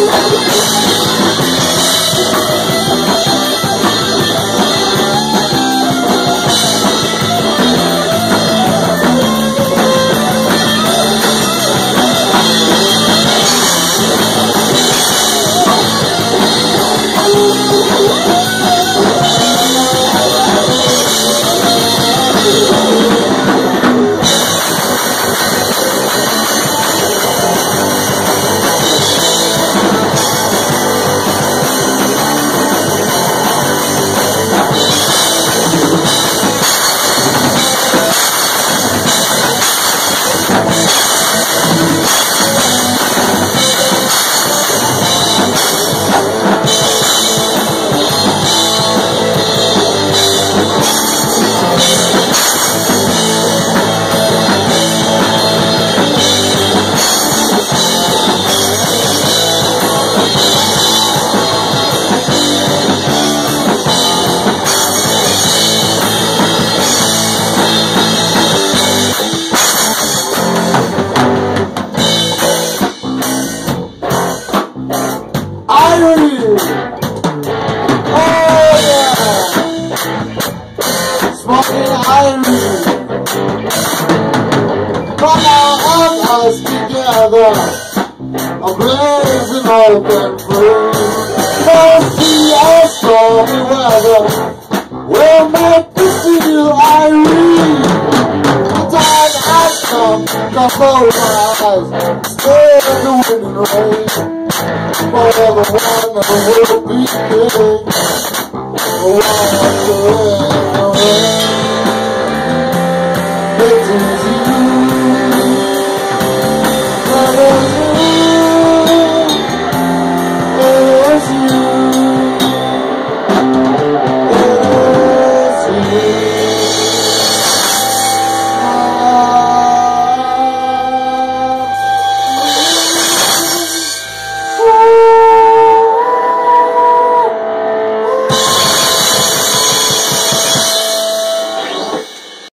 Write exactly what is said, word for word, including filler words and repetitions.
Come on, us together, a blazing open free. Don't see us stormy weather, we'll make the steel irene. The time has come, come close my eyes, stay in the wind and rain. For the one that will be king, the one that will reign. It is you.